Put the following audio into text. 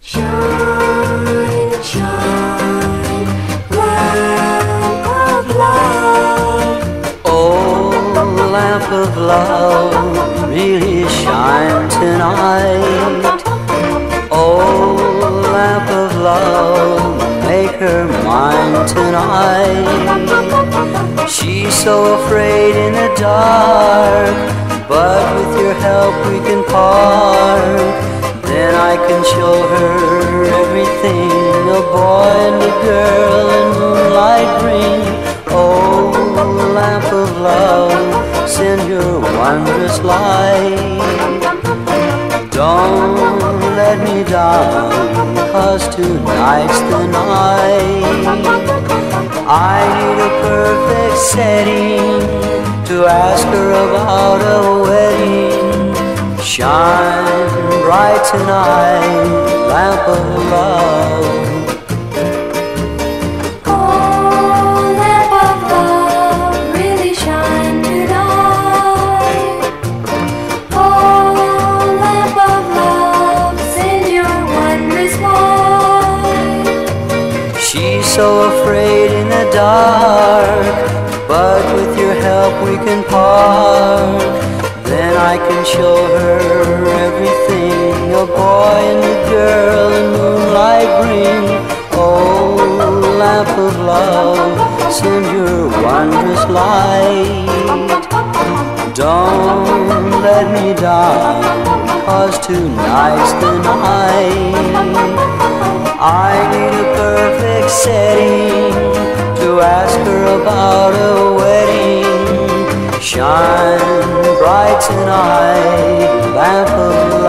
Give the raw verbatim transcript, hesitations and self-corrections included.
Shine, shine, lamp of love. Oh, lamp of love, really shine tonight. Oh, lamp of love, make her mine tonight. She's so afraid in the dark, but with your help we can park. Then I can show her everything a boy and a girl in moonlight bring. Oh, lamp of love, send your wondrous light. Don't let me down, 'cause tonight's the night. I need a perfect setting to ask her about a wedding. Shine bright tonight, lamp of love. Oh, lamp of love, really shine tonight. Oh, lamp of love, send your wondrous light. She's so afraid in the dark, but with your help we can park. Then I can show her everything a boy and a girl in moonlight bring. Oh, lamp of love, send your wondrous light. Don't let me down, 'cause tonight's the night. I need a perfect setting to ask her about a wedding. Shine bright tonight, lamp of love.